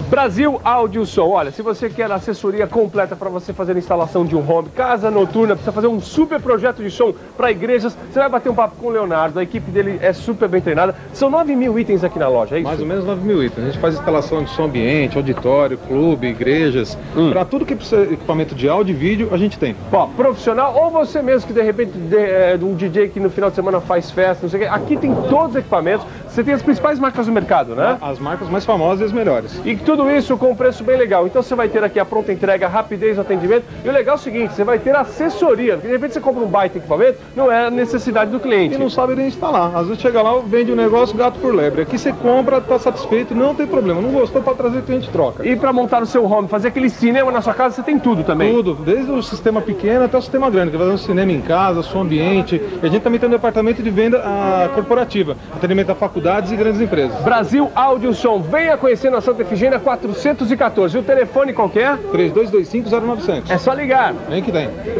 Brasil Áudio Som. Olha, se você quer assessoria completa para você fazer a instalação de um home, casa noturna, precisa fazer um super projeto de som para igrejas, você vai bater um papo com o Leonardo, a equipe dele é super bem treinada. São 9.000 itens aqui na loja, é isso? Mais ou menos 9.000 itens. A gente faz instalação de som ambiente, auditório, clube, igrejas. Para tudo que precisa de equipamento de áudio e vídeo, a gente tem. Ó, profissional ou você mesmo que de repente um DJ que no final de semana faz festa, não sei o quê. Aqui tem todos os equipamentos. Você tem as principais marcas do mercado, né? As marcas mais famosas e as melhores. E tudo isso com um preço bem legal. Então você vai ter aqui a pronta entrega, rapidez no atendimento. E o legal é o seguinte, você vai ter assessoria. Porque de repente você compra um baita equipamento, não é a necessidade do cliente. E não sabe nem instalar. Às vezes chega lá, vende um negócio, gato por lebre. Aqui você compra, tá satisfeito, não tem problema. Não gostou, para trazer, que a gente troca. E para montar o seu home, fazer aquele cinema na sua casa, você tem tudo também? Tudo, desde o sistema pequeno até o sistema grande. Que vai fazer um cinema em casa, som ambiente. E a gente também tem um departamento de venda corporativa. Atendimento a faculdades e grandes empresas. Brasil Áudio Som. Venha conhecer na Santa Efigênia 414. E o telefone qual que é? 3225-0900. É só ligar. Vem que vem.